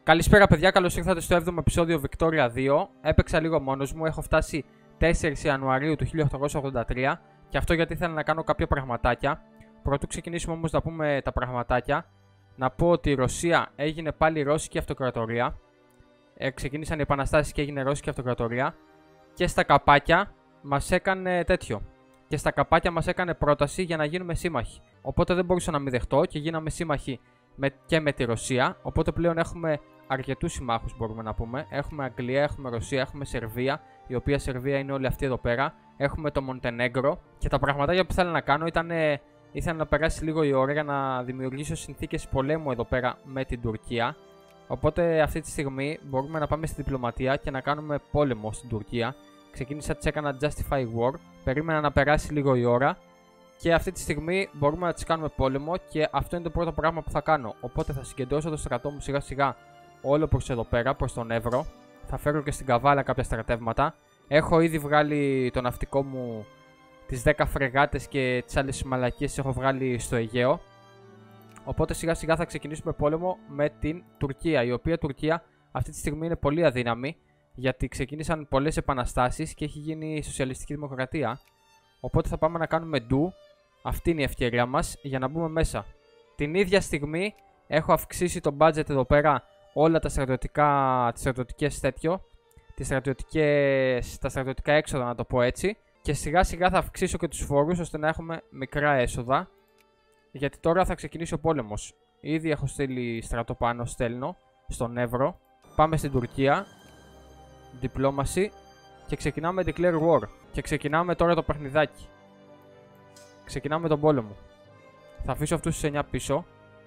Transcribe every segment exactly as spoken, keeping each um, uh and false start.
Καλησπέρα παιδιά, καλώς ήρθατε στο έβδομο επεισόδιο Victoria δύο. Έπαιξα λίγο μόνος μου, έχω φτάσει τέσσερις Ιανουαρίου του χίλια οκτακόσια ογδόντα τρία και αυτό γιατί ήθελα να κάνω κάποια πραγματάκια. Πρωτού ξεκινήσουμε όμως να πούμε τα πραγματάκια, να πω ότι η Ρωσία έγινε πάλι Ρώσικη Αυτοκρατορία. Ε, ξεκίνησαν οι επαναστάσεις και έγινε Ρώσικη Αυτοκρατορία. Και στα καπάκια μας έκανε τέτοιο. Και στα καπάκια μας έκανε πρόταση για να γίνουμε σύμμαχοι. Οπότε δεν μπορούσα να μην δεχτώ και γίναμε σύμμαχοι με, και με τη Ρωσία. Οπότε πλέον έχουμε αρκετούς συμμάχους, μπορούμε να πούμε. Έχουμε Αγγλία, έχουμε Ρωσία, έχουμε Σερβία, η οποία Σερβία είναι όλη αυτή εδώ πέρα. Έχουμε το Μοντενέγκρο. Και τα πραγματάκια που ήθελα να κάνω ήταν. Ήθελα να περάσει λίγο η ώρα για να δημιουργήσω συνθήκες πολέμου εδώ πέρα με την Τουρκία. Οπότε αυτή τη στιγμή μπορούμε να πάμε στη διπλωματία και να κάνουμε πόλεμο στην Τουρκία. Ξεκίνησα, τις έκανα Justify War. Περίμενα να περάσει λίγο η ώρα. Και αυτή τη στιγμή μπορούμε να τις κάνουμε πόλεμο και αυτό είναι το πρώτο πράγμα που θα κάνω. Οπότε θα συγκεντρώσω το στρατό μου σιγά σιγά όλο προς εδώ πέρα, προς τον Εύρο. Θα φέρω και στην Καβάλα κάποια στρατεύματα. Έχω ήδη βγάλει το ναυτικό μου, τις δέκα φρεγάτες και τις άλλες μαλακίες έχω βγάλει στο Αιγαίο. Οπότε σιγά σιγά θα ξεκινήσουμε πόλεμο με την Τουρκία, η οποία Τουρκία αυτή τη στιγμή είναι πολύ αδύναμη, γιατί ξεκίνησαν πολλές επαναστάσεις και έχει γίνει η σοσιαλιστική δημοκρατία. Οπότε θα πάμε να κάνουμε ντου. Αυτή είναι η ευκαιρία μας για να μπούμε μέσα. Την ίδια στιγμή έχω αυξήσει το budget εδώ πέρα, όλα τα στρατιωτικά, τις στρατιωτικές τέτοιο, τις στρατιωτικές, τα στρατιωτικά έξοδα να το πω έτσι. Και σιγά σιγά θα αυξήσω και τους φόρους ώστε να έχουμε μικρά έσοδα. Γιατί τώρα θα ξεκινήσει ο πόλεμος. Ήδη έχω στείλει στρατό πάνω, στέλνω στον Εύρο. Πάμε στην Τουρκία. Diplomacy. Και ξεκινάμε Declare War. Και ξεκινάμε τώρα το παιχνιδάκι. Ξεκινάμε τον πόλεμο. Θα αφήσω αυτούς τους εννιά πίσω.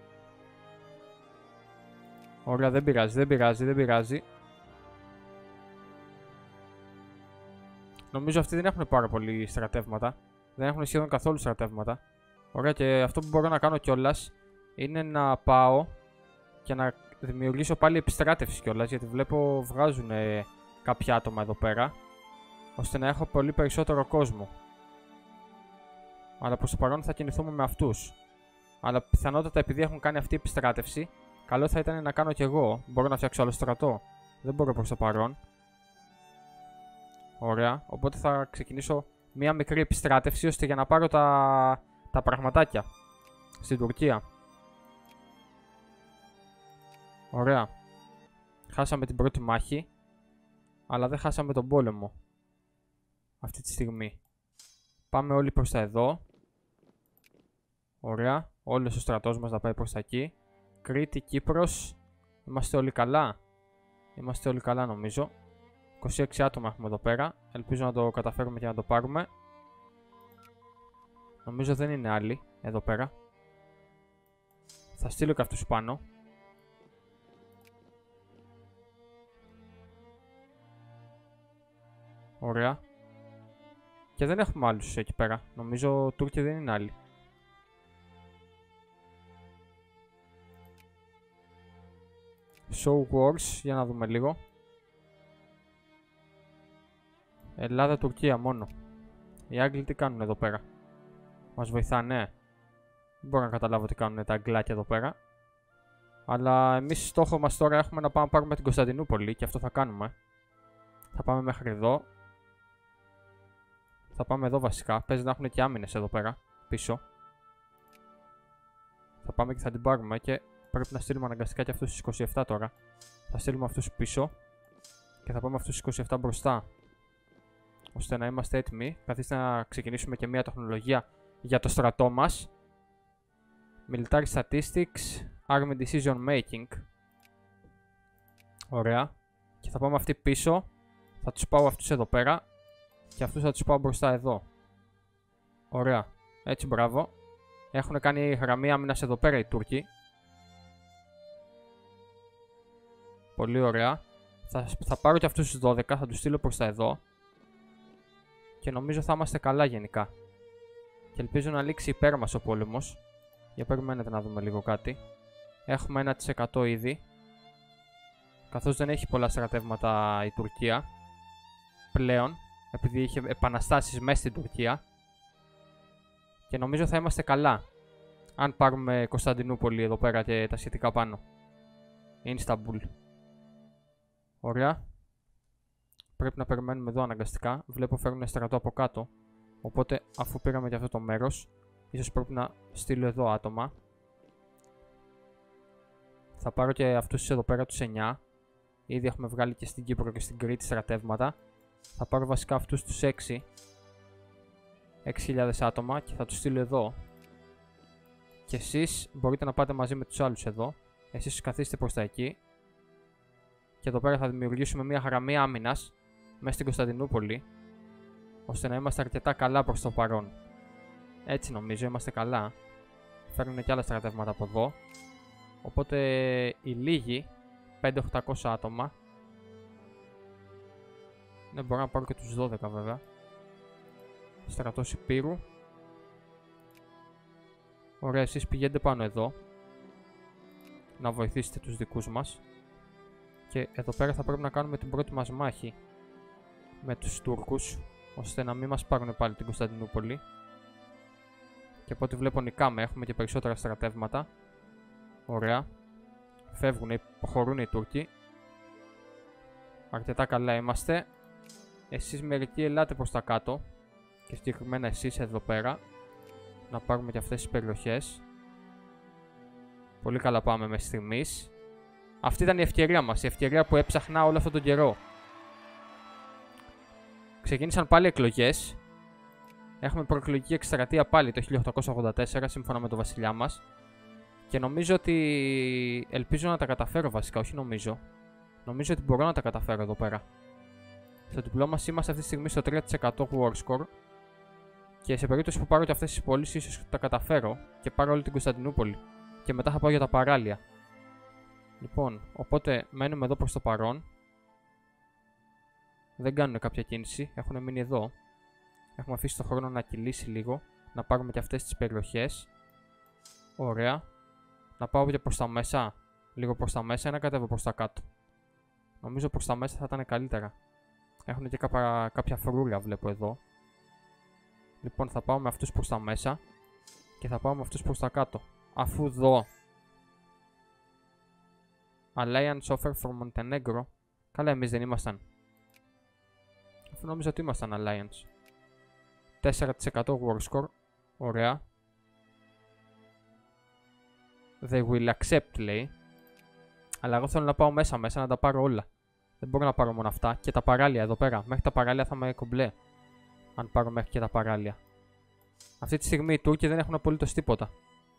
Ωραία, δεν πειράζει, δεν πειράζει, δεν πειράζει. Νομίζω αυτοί δεν έχουν πάρα πολύ στρατεύματα. Δεν έχουν σχεδόν καθόλου στρατεύματα. Ωραία, και αυτό που μπορώ να κάνω κιόλας είναι να πάω και να δημιουργήσω πάλι επιστράτευση κιόλας, γιατί βλέπω βγάζουν ε, κάποια άτομα εδώ πέρα, ώστε να έχω πολύ περισσότερο κόσμο. Αλλά προς το παρόν θα κινηθούμε με αυτούς. Αλλά πιθανότατα επειδή έχουν κάνει αυτή η επιστράτευση, καλό θα ήταν να κάνω κι εγώ. Μπορώ να φτιάξω άλλο στρατό. Δεν μπορώ προς το παρόν. Ωραία, οπότε θα ξεκινήσω μία μικρή επιστράτευση ώστε για να πάρω τα, τα πραγματάκια στην Τουρκία. Ωραία. Χάσαμε την πρώτη μάχη, αλλά δεν χάσαμε τον πόλεμο αυτή τη στιγμή. Πάμε όλοι προς τα εδώ. Ωραία. Όλος ο στρατός μας θα πάει προς τα εκεί. Κρήτη, Κύπρος. Είμαστε όλοι καλά. Είμαστε όλοι καλά νομίζω. είκοσι έξι άτομα έχουμε εδώ πέρα. Ελπίζω να το καταφέρουμε και να το πάρουμε. Νομίζω δεν είναι άλλοι εδώ πέρα. Θα στείλω και αυτούς πάνω. Ωραία. Και δεν έχουμε άλλους εκεί πέρα. Νομίζω Τούρκοι δεν είναι άλλοι. Show Wars, για να δούμε λίγο. Ελλάδα, Τουρκία μόνο. Οι Άγγλοι τι κάνουν εδώ πέρα? Μας βοηθάνε. Δεν μπορώ να καταλάβω τι κάνουν τα Αγγλάκια εδώ πέρα. Αλλά εμείς στόχο μας τώρα έχουμε να πάμε να πάρουμε την Κωνσταντινούπολη και αυτό θα κάνουμε. Θα πάμε μέχρι εδώ. Θα πάμε εδώ βασικά. Παίζει να έχουν και άμυνες εδώ πέρα πίσω. Θα πάμε και θα την πάρουμε και πρέπει να στείλουμε αναγκαστικά και αυτούς τους είκοσι επτά τώρα. Θα στείλουμε αυτούς πίσω και θα πάμε αυτούς τους είκοσι επτά μπροστά, ώστε να είμαστε έτοιμοι. Καθίστε να ξεκινήσουμε και μια τεχνολογία για το στρατό μας. Military Statistics, Army Decision Making. Ωραία. Και θα πάμε αυτοί πίσω. Θα τους πάω αυτούς εδώ πέρα και αυτούς θα τους πάω μπροστά εδώ. Ωραία. Έτσι, μπράβο. Έχουν κάνει γραμμή άμυνας εδώ πέρα οι Τούρκοι. Πολύ ωραία. Θα, θα πάρω και αυτούς τους δώδεκα, θα τους στείλω προς τα εδώ. Και νομίζω θα είμαστε καλά γενικά. Και ελπίζω να λήξει υπέρ μας ο πόλεμος. Για περιμένετε να δούμε λίγο κάτι. Έχουμε ένα τοις εκατό ήδη. Καθώς δεν έχει πολλά στρατεύματα η Τουρκία πλέον, επειδή είχε επαναστάσεις μέσα στην Τουρκία. Και νομίζω θα είμαστε καλά αν πάρουμε Κωνσταντινούπολη εδώ πέρα και τα σχετικά πάνω. Ινσταμπούλ. Ωραία. Πρέπει να περιμένουμε εδώ αναγκαστικά. Βλέπω φέρνουν στρατό από κάτω. Οπότε αφού πήραμε και αυτό το μέρος, ίσως πρέπει να στείλω εδώ άτομα. Θα πάρω και αυτούς εδώ πέρα τους εννιά. Ήδη έχουμε βγάλει και στην Κύπρο και στην Κρήτη στρατεύματα. Θα πάρω βασικά αυτούς τους έξι. έξι χιλιάδες άτομα και θα τους στείλω εδώ. Και εσείς μπορείτε να πάτε μαζί με τους άλλους εδώ. Εσείς καθίστε προς τα εκεί. Και εδώ πέρα θα δημιουργήσουμε μια γραμμή άμυνας μέσα στην Κωνσταντινούπολη, ώστε να είμαστε αρκετά καλά προς το παρόν. Έτσι νομίζω είμαστε καλά. Φέρνουν και άλλα στρατεύματα από εδώ. Οπότε οι λίγοι, πέντε οχτακόσια άτομα. Ναι, μπορώ να πάρω και τους δώδεκα βέβαια. Στρατός Υπήρου. Ωραία, εσείς πηγαίνετε πάνω εδώ να βοηθήσετε τους δικούς μας. Και εδώ πέρα θα πρέπει να κάνουμε την πρώτη μας μάχη με τους Τούρκους, ώστε να μην μας πάρουν πάλι την Κωνσταντινούπολη. Και από ό,τι βλέπω νικάμε, έχουμε και περισσότερα στρατεύματα. Ωραία. Φεύγουν, υποχωρούν οι Τούρκοι. Αρκετά καλά είμαστε. Εσείς μερικοί ελάτε προς τα κάτω. Και συγκεκριμένα εσείς εδώ πέρα. Να πάρουμε και αυτές τις περιοχές. Πολύ καλά πάμε μέχρι στιγμής. Αυτή ήταν η ευκαιρία μας, η ευκαιρία που έψαχνα όλο αυτόν τον καιρό. Ξεκίνησαν πάλι εκλογές. Έχουμε προεκλογική εκστρατεία πάλι το χίλια οκτακόσια ογδόντα τέσσερα σύμφωνα με τον βασιλιά μας. Και νομίζω ότι ελπίζω να τα καταφέρω βασικά, όχι νομίζω. Νομίζω ότι μπορώ να τα καταφέρω εδώ πέρα. Στο διπλό μας είμαστε αυτή τη στιγμή στο τρία τοις εκατό war score. Και σε περίπτωση που πάρω και αυτές τις πόλεις, ίσως τα καταφέρω και πάρω όλη την Κωνσταντινούπολη. Και μετά θα πάω για τα παράλια. Λοιπόν, οπότε μένουμε εδώ προς το παρόν. Δεν κάνουν κάποια κίνηση, έχουν μείνει εδώ. Έχουμε αφήσει το χρόνο να κυλήσει λίγο. Να πάρουμε και αυτές τις περιοχές. Ωραία. Να πάω και προς τα μέσα. Λίγο προς τα μέσα ή να κατέβω προς τα κάτω. Νομίζω προς τα μέσα θα ήταν καλύτερα. Έχουν και κάποια, κάποια φρούλα βλέπω εδώ. Λοιπόν, θα πάω με αυτούς προς τα μέσα. Και θα πάω με αυτούς προς τα κάτω. Αφού δω Alliance offer for Montenegro. Καλά, εμείς δεν ήμασταν. Αφού νόμιζα ότι ήμασταν Alliance. τέσσερα τοις εκατό war score. Ωραία. They will accept, λέει. Αλλά εγώ θέλω να πάω μέσα μέσα να τα πάρω όλα. Δεν μπορώ να πάρω μόνο αυτά. Και τα παράλια εδώ πέρα. Μέχρι τα παράλια θα με κομπλέ. Αν πάρω μέχρι και τα παράλια. Αυτή τη στιγμή οι Τούρκοι δεν έχουν απολύτως τίποτα.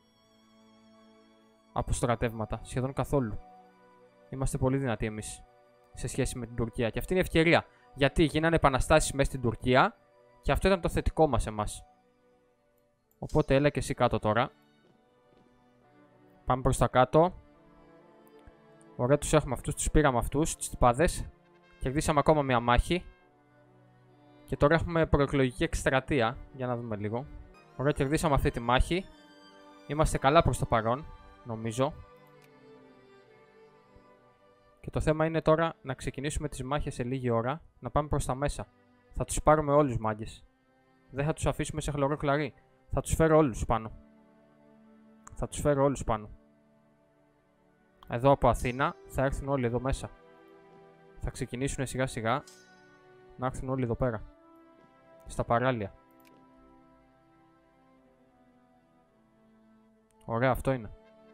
Από στρατεύματα. Σχεδόν καθόλου. Είμαστε πολύ δυνατοί εμείς σε σχέση με την Τουρκία. Και αυτή είναι η ευκαιρία. Γιατί γίνανε επαναστάσεις μέσα στην Τουρκία. Και αυτό ήταν το θετικό μας εμάς. Οπότε έλα και εσύ κάτω τώρα. Πάμε προς τα κάτω. Ωραία, τους έχουμε αυτούς. Τους πήραμε αυτούς. Τις τυπάδες. Κερδίσαμε ακόμα μια μάχη. Και τώρα έχουμε προεκλογική εκστρατεία. Για να δούμε λίγο. Ωραία, κερδίσαμε αυτή τη μάχη. Είμαστε καλά προς το παρόν. Νομίζω. Και το θέμα είναι τώρα να ξεκινήσουμε τις μάχες σε λίγη ώρα. Να πάμε προς τα μέσα. Θα τους πάρουμε όλους μάγκες. Δεν θα τους αφήσουμε σε χλωρό κλαρί. Θα τους φέρω όλους πάνω. Θα τους φέρω όλους πάνω. Εδώ από Αθήνα θα έρθουν όλοι εδώ μέσα. Θα ξεκινήσουν σιγά σιγά να έρθουν όλοι εδώ πέρα. Στα παράλια. Ωραία, αυτό είναι.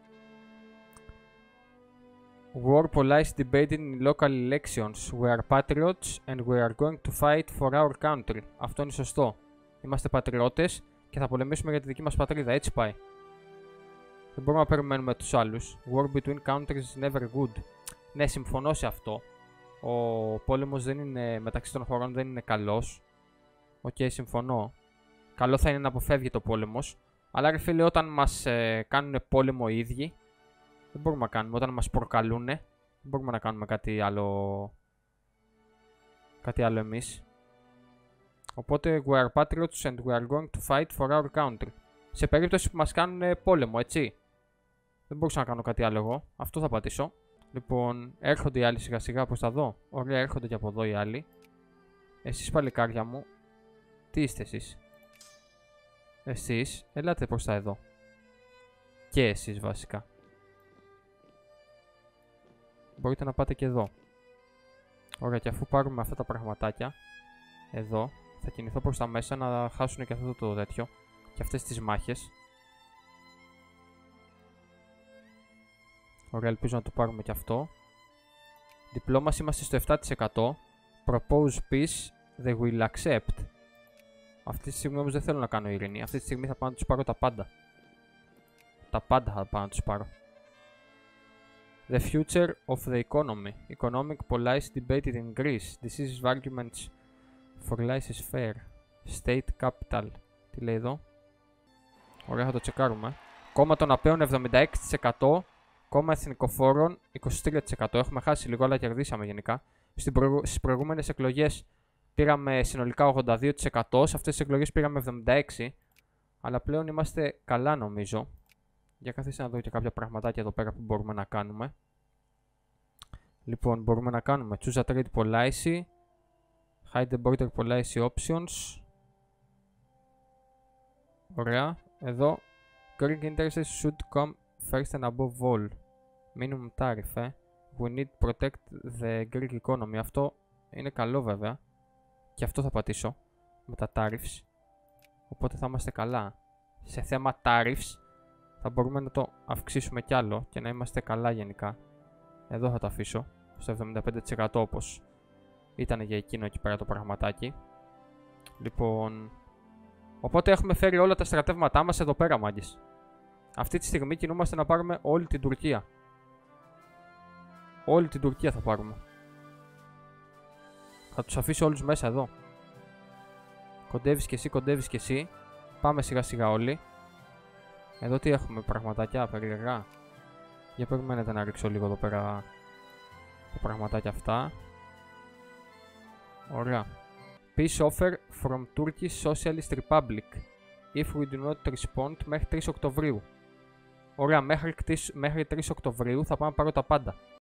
War police debating in local elections. We are patriots and we are going to fight for our country. Αυτό είναι σωστό. Είμαστε πατριώτες και θα πολεμήσουμε για τη δική μας πατρίδα. Έτσι πάει. Δεν μπορούμε να περιμένουμε τους άλλους. War between countries is never good. Ναι, συμφωνώ σε αυτό. Ο πόλεμος δεν είναι, μεταξύ των χωρών δεν είναι καλός. Οκ, okay, συμφωνώ. Καλό θα είναι να αποφεύγει ο πόλεμος. Αλλά ρε φίλε, όταν μας ε, κάνουν πόλεμο οι ίδιοι, δεν μπορούμε να κάνουμε. Όταν μας προκαλούν, δεν μπορούμε να κάνουμε κάτι άλλο. Κάτι άλλο εμείς. Οπότε, we are patriots and we are going to fight for our country. Σε περίπτωση που μας κάνουν πόλεμο, έτσι. Δεν μπορούσα να κάνω κάτι άλλο εγώ. Αυτό θα πατήσω. Λοιπόν, έρχονται οι άλλοι σιγά σιγά προς τα δω. Ωραία, έρχονται και από εδώ οι άλλοι. Εσείς παλικάρια μου, τι είστε εσείς? Εσείς, ελάτε προς τα εδώ. Και εσείς βασικά. Μπορείτε να πάτε και εδώ. Ωραία, και αφού πάρουμε αυτά τα πραγματάκια, εδώ, θα κινηθώ προς τα μέσα να χάσουν και αυτό το τέτοιο και αυτές τις μάχες. Ωραία, ελπίζω να το πάρουμε και αυτό. Diplomacy είμαστε στο επτά τοις εκατό. Propose peace, they will accept. Αυτή τη στιγμή όμως δεν θέλω να κάνω ειρήνη. Αυτή τη στιγμή θα πάω να τους πάρω τα πάντα. Τα πάντα θα πάω να τους πάρω. The future of the economy. Economic policy debated in Greece. Decisive arguments for laissez-faire. State capital. Τι λέει εδώ. Ωραία, θα το τσεκάρουμε. Κόμμα των Απέων εβδομήντα έξι τοις εκατό. Κόμμα Εθνικοφόρων είκοσι τρία τοις εκατό. Έχουμε χάσει λίγο, αλλά κερδίσαμε γενικά. Στις προηγούμενες εκλογές πήραμε συνολικά ογδόντα δύο τοις εκατό. Σε αυτές τις εκλογές πήραμε εβδομήντα έξι τοις εκατό. Αλλά πλέον είμαστε καλά νομίζω. Για καθίστε να δω και κάποια πραγματάκια εδώ πέρα που μπορούμε να κάνουμε. Λοιπόν, μπορούμε να κάνουμε Choose a Trade Policy, Hide the Border Policy Options. Ωραία. Εδώ, Greek interests should come first and above all. Minimum tariff, ε. We need to protect the Greek economy. Αυτό είναι καλό βέβαια. Και αυτό θα πατήσω με τα tariffs. Οπότε θα είμαστε καλά. Σε θέμα tariffs θα μπορούμε να το αυξήσουμε κι άλλο και να είμαστε καλά γενικά. Εδώ θα το αφήσω στο εβδομήντα πέντε τοις εκατό όπως ήταν για εκείνο εκεί πέρα το πραγματάκι. Λοιπόν, οπότε έχουμε φέρει όλα τα στρατεύματά μας εδώ πέρα, μάγκες. Αυτή τη στιγμή κινούμαστε να πάρουμε όλη την Τουρκία. Όλη την Τουρκία θα πάρουμε. Θα τους αφήσω όλους μέσα εδώ. Κοντεύεις και εσύ, κοντεύεις και εσύ. Πάμε σιγά σιγά όλοι. Εδώ τι έχουμε, πραγματάκια περίεργα. Για περιμένετε να ρίξω λίγο εδώ πέρα τα πραγματάκια αυτά. Ωραία. Peace offer from Turkish Socialist Republic. If we do not respond μέχρι τρεις Οκτωβρίου. Ωραία, μέχρι, μέχρι τρεις Οκτωβρίου θα πάω να πάρω τα πάντα.